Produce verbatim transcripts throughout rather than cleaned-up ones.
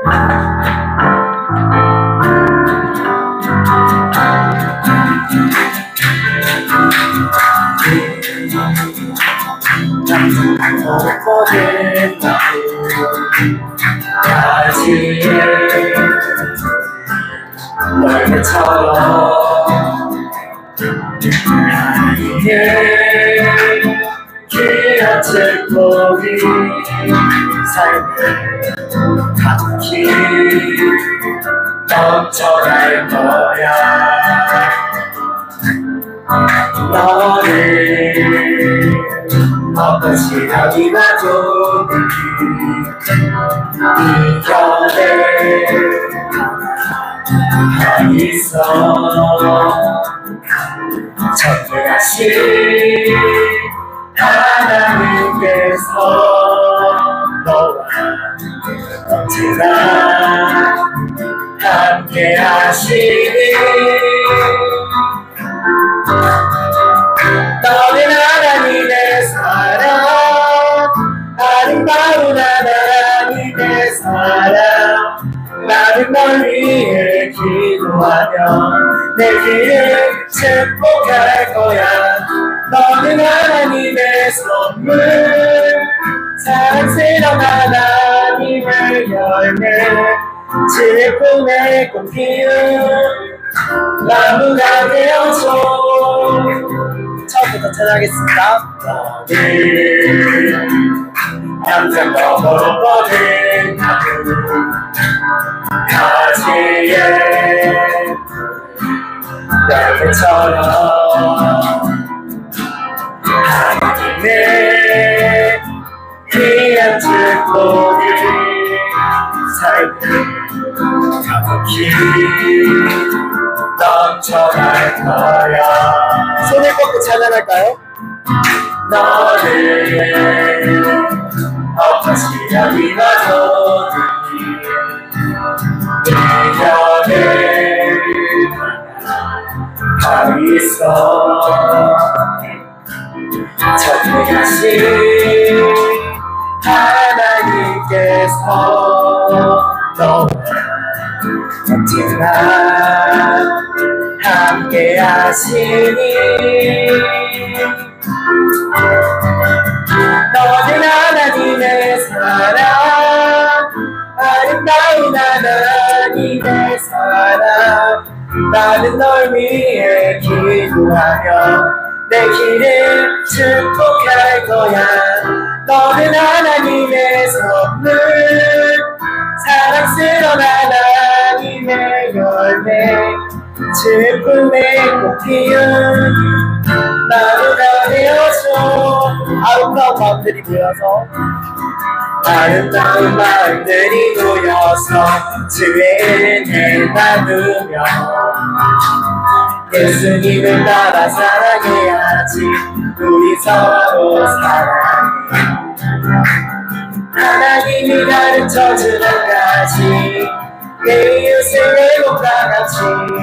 모든 가지에 너희처럼 하나님의 귀한 축복이 삶을 가득히 넘쳐갈 거야. 너를 어떤 시련이 와도 이겨낼 하나 있어. 전능하신 하나님께서 너와 언제나 함께 하시니 너는 하나님의 사랑, 아름다운 하나님의 사랑. 나는 널 위해 기도하며 내 길을 축복할 거야. 너는 하나님의 선물, 사랑스러운 하나님의 열매, 질풍의 꽃피운 나무가 되어줘. 처음부터 찬양하겠습니다. 너를 항상 넘어버린 나무 가지에 열매처럼 하나님의 귀한 축복이 삶을 가득히 넘쳐갈 거야. 손을 뻗고 찬양할까요? 너를 어떤 시련이 와도 이겨낼 가 있어. 전능하신 하나님께서 너와 언제나 함께 하시니 너는 하나님의 사랑, 아름다운 하나님의 사랑. 나는 널 위해 기도하며 내 길을 축복할 거야. 너는 하나님의 선물, 사랑스러운 하나님의 열매, 질풍의 꽃피운 나무가 되어줘. 아름다운 마음들이 모여서 아름다운 마음들이 모여서 주의 은혜 나누며 예수님을 따라 사랑해야지. 우리 서로 사랑해. 하나님이 가르쳐준 한 가지, 내 이웃을 내 몸과 같이.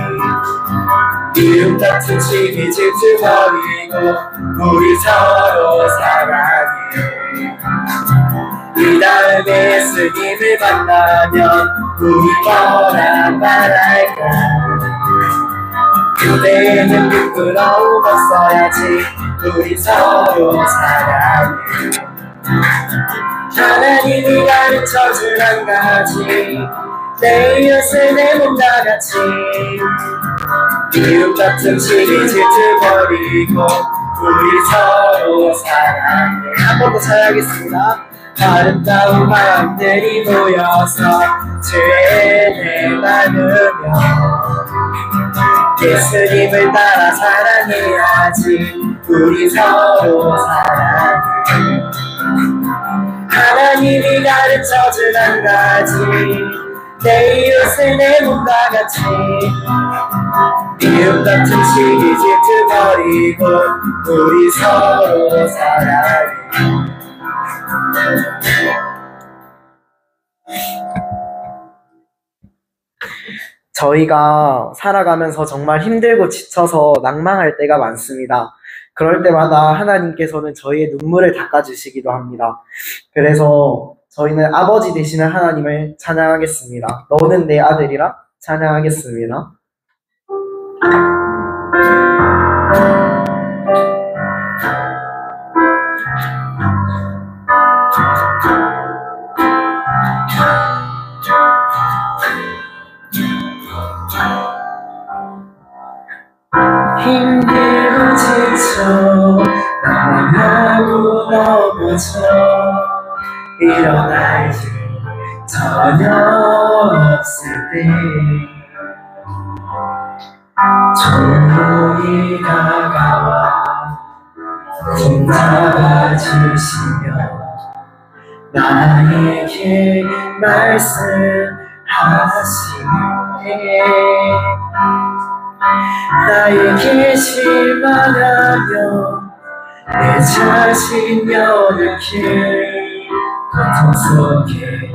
이웃 같은 시기 질투버리고 우리 서로 사랑해. 이 다음에 예수님을 만나면 우리 뭐라 말할까. 그대에는 부끄러움 없어야지. 우리 서로 사랑해. 하나님이 가르쳐준 한 가지, 내 이웃을 내 몸과 같이. 이웃 같은 시기 질투버리고 우리 서로 사랑해. 한 번 더 찬양하겠습니다. 아름다운 마음들이 모여서 주의 은혜 나누며 예수님을 따라 사랑해야지. 우리 서로 사랑해. 하나님이 가르쳐준 한 가지, 내 이웃을 내 몸과 같이. 이웃 같은 시기 질투버리고 우리 서로 사랑해. 저희가 살아가면서 정말 힘들고 지쳐서 낭망할 때가 많습니다. 그럴 때마다 하나님께서는 저희의 눈물을 닦아주시기도 합니다. 그래서 저희는 아버지 되시는 하나님을 찬양하겠습니다. 너는 내 아들이라 찬양하겠습니다. 힘들고 지쳐 나가고 넘어져 일어날 길 전혀 없을 때 조용히 다가와 손 잡아주시며 나에게 말씀하시네. 나에게 실망하며 내 자신 여백해 고통 속에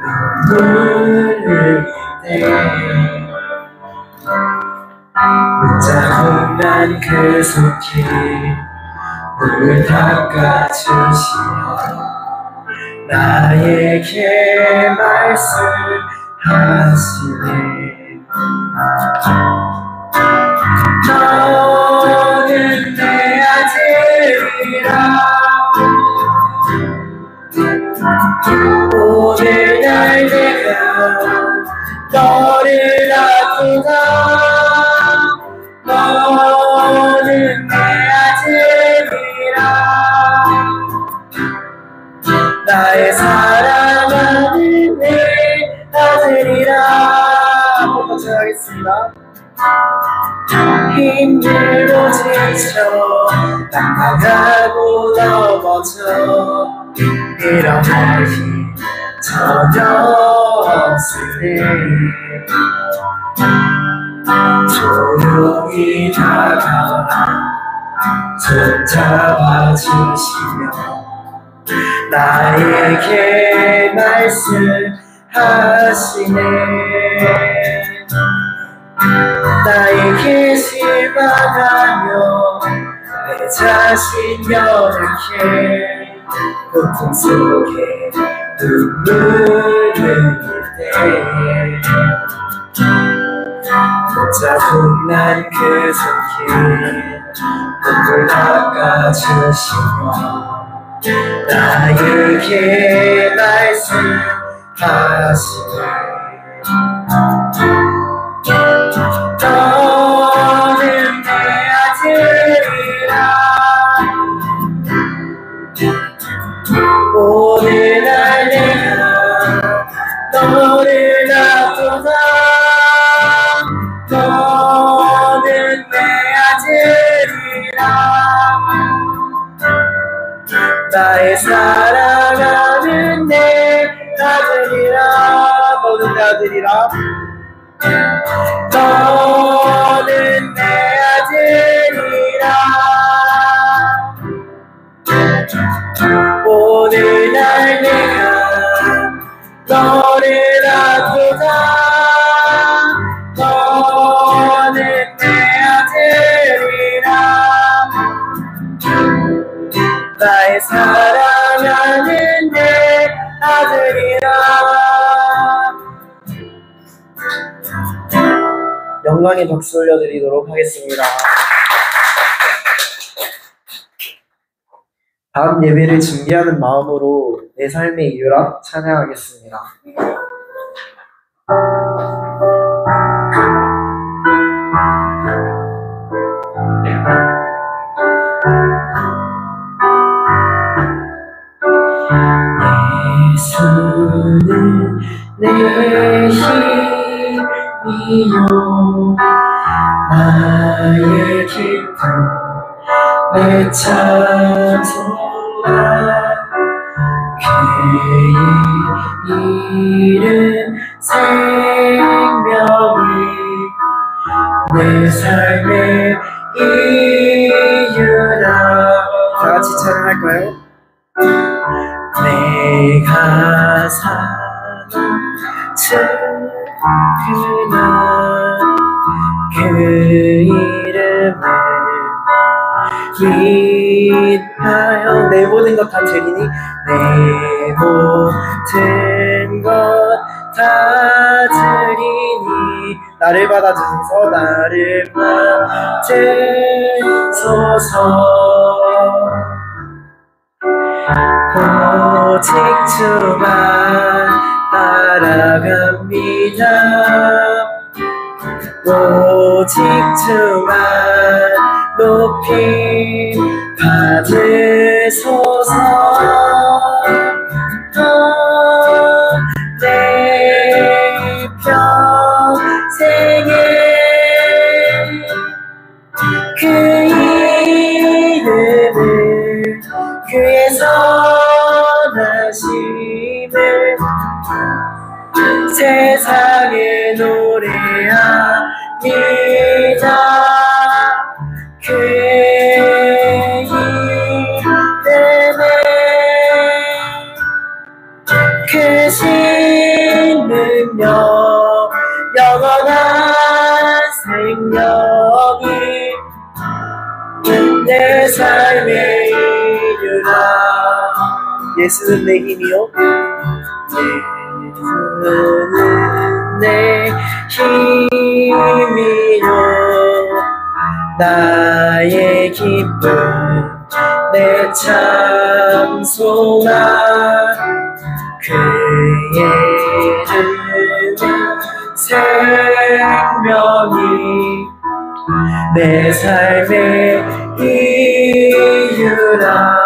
눈물을 흘릴 붙잡은 난 그 속에 눈을 닦아주시며 나에게 말씀하시네. 너는 내 아들이라 오늘날 내가 너를 낳구나. 너는 내 아들이라 나의 사랑하는 내 아들이라. 한번 더 하겠습니다. 힘들고 지쳐 나가고 넘어져 일어날 힘 전혀 없을 때 조용히 다가와 손 잡아주시며 나에게 말씀하시네. 나에게 실망하며 내 자신 연약해 고통 속에 눈물을 흘릴 때 붙잡은 난 그 손길 눈물 닦아주시며 나에게 말씀하시네. 너는 내 아들이라 오늘날 내가 너를 낳구나. 너는 내 아들이라 나의 사랑하는 내 아들이라. 너는 내 아들이라 너는 내 아들이라 오늘날 내가 너를 낳구나. 너는 내 아들이라 나의 사랑하는 내 아들이라. 영광의 박수 올려드리도록 하겠습니다. 다음 예배를 준비하는 마음으로 내 삶의 이유라 찬양하겠습니다. 예수는 내 힘이요 나의 기쁨 내 찬송아 그의 이름 생명이 내 삶의 이유라. 다같이 찬양할까요? 내가 사는 그날 그 이름을 기뻐하여 내 모든 것 다 드리니 내 모든 모든 것 다 드리니 나를 받아주소서 나를 받으소서 오직 주만 따라갑니다 오직 주만 높이 받으소서 내 평생에 그 이름을 그의 선하심을 세상에 노래합니다 그의 이름에 크신 능력 영원한 생명이 내 삶의 이유라 예수는 내 힘이요 예수는 내 힘이요 나의 기쁨 내 찬송아 그의 이름은 생명이 내 삶의 이유라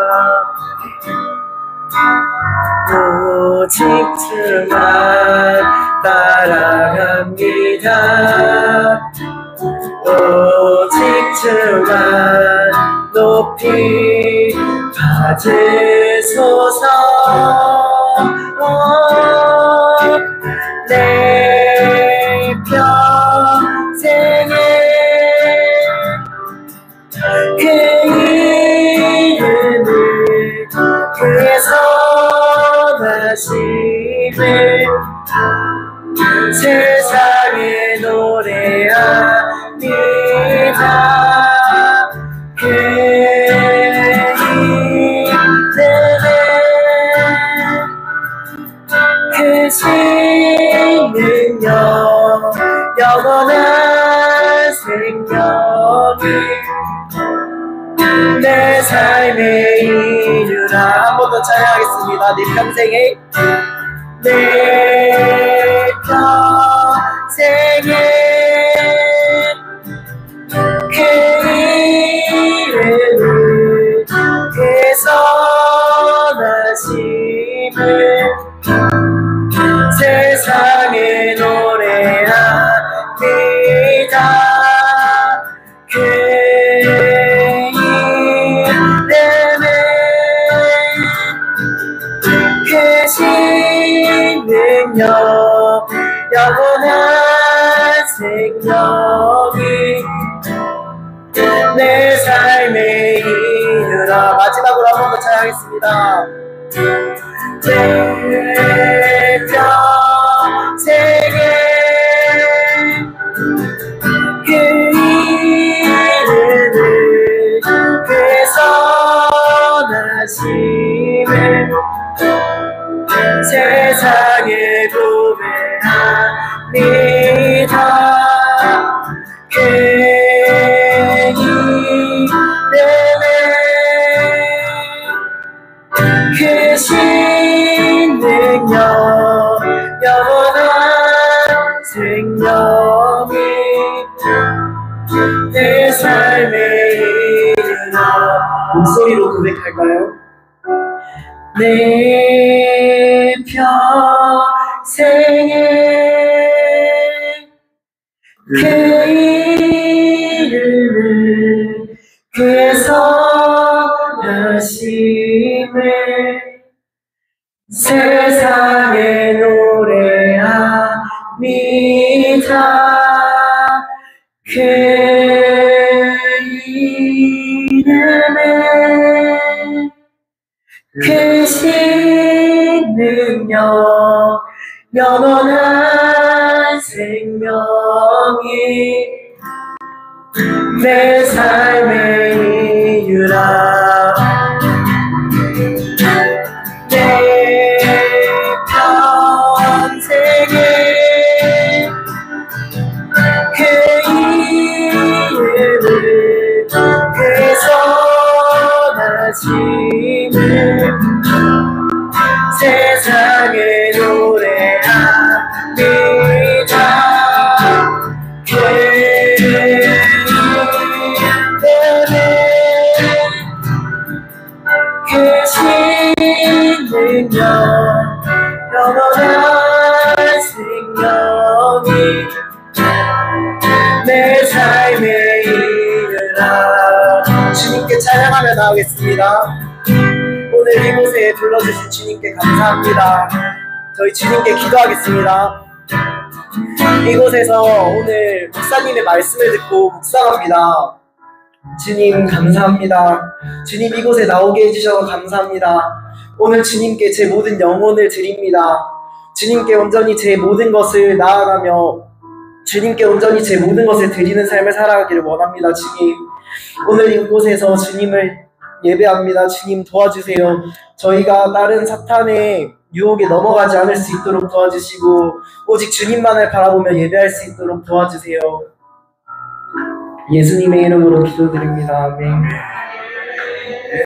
오직 주만 따라갑니다 오직 주만 높이 받으소서 내 평생에 그 이름을 그의 선하심을 세상에 노래합니다 그의 이름에 크신 능력 영원한 생명이 내 삶의 이유라 한 번 더 찬양하겠습니다 내 평생에 내 평생에 그 이름을 그의 선하심을 세상에 노래합니다 그의 이름에 크신 능력 영원한 생명이 내 삶의 이유라 마지막으로 한 번 더 찬양하겠습니다 내 평생에 그 이름을 그의 선하심을 세상에 고백합니다 그의 이름에 크신 능력 영원한 생명이 내 삶의 이유라 목소리로 고백할까요? 내 평생에 그 이름을 그의 선하심을 세상에 노래합니다 그 이름에 크신 능력 영원한 생명이 내 삶의 이유라 내 기도하겠습니다. 오늘 이곳에 불러주신 주님께 감사합니다. 저희 주님께 기도하겠습니다. 이곳에서 오늘 목사님의 말씀을 듣고 묵상합니다. 주님 감사합니다. 주님 이곳에 나오게 해주셔서 감사합니다. 오늘 주님께 제 모든 영혼을 드립니다. 주님께 온전히 제 모든 것을 나아가며 주님께 온전히 제 모든 것을 드리는 삶을 살아가기를 원합니다. 주님 오늘 이곳에서 주님을 예배합니다. 주님 도와주세요. 저희가 다른 사탄의 유혹에 넘어가지 않을 수 있도록 도와주시고 오직 주님만을 바라보며 예배할 수 있도록 도와주세요. 예수님의 이름으로 기도드립니다. 아멘.